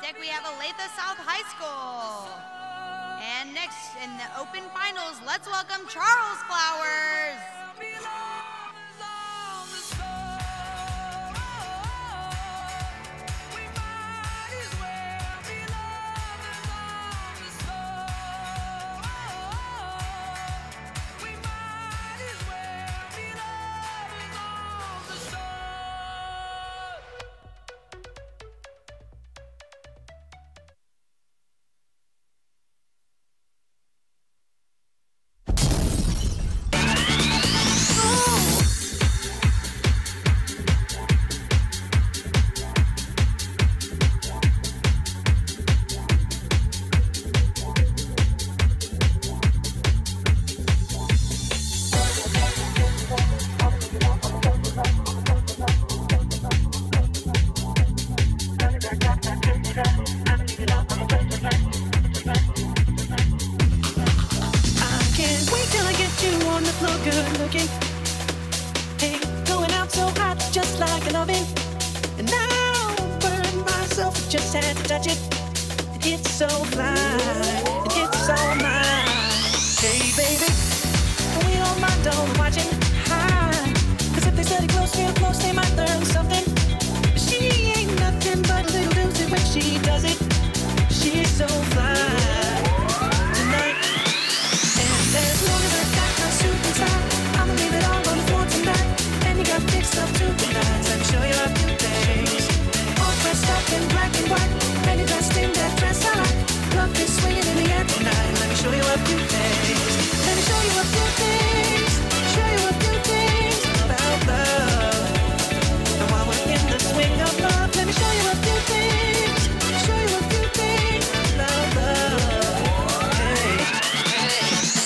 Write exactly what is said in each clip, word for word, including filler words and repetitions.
deck we have Olathe South High School. And next in the open finals, let's welcome Charles Flowers. Good looking, hey, going out so hot, just like an oven. And now burn myself, just had to touch it. And it's so fly, and it's so mine. Hey baby, we don't mind all the watching. Hi, cause if they study close, real close, they might learn something. She ain't nothing but a little doozy when she does it. She's so fly tonight. And as long as I got my suit inside, I'ma leave it all on the floor tonight. And you got fixed up to the nines. Let me show you a few things. All dressed up in black and white, and you're dressed in that dress I like. Love is swinging in the air tonight. Let me show you a few things. Let me show you a few things. Show you a few things about love. And while we're in the swing of love, let me show you a few things. Show you a few things about love. Hey, hey.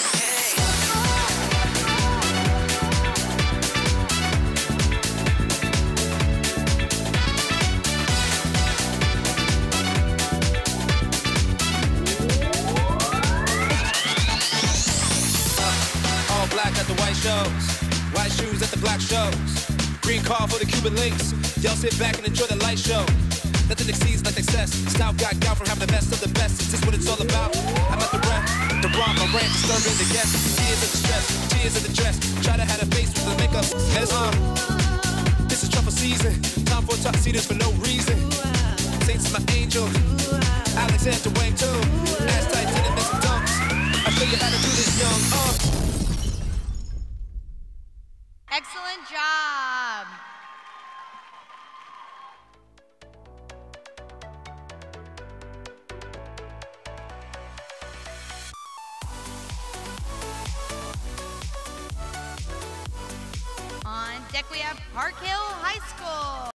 Black at the white shows, white shoes at the black shows, green car for the Cuban links. Y'all sit back and enjoy the light show. Nothing exceeds like excess. Style got gal from having the best of the best. Is this what it's all about? I'm at the rent, the rhyme, my rant, disturbing the guests. Tears of the stress, tears of the dress. Try to have a face with the makeup. As um, this is truffle season. Time for tuxedos for no reason. Saints is my angel. Alexander Wang too. Ass tight to the missing dunks. I show you how to do this, young. Uh. Excellent job. On deck we have Park Hill High School.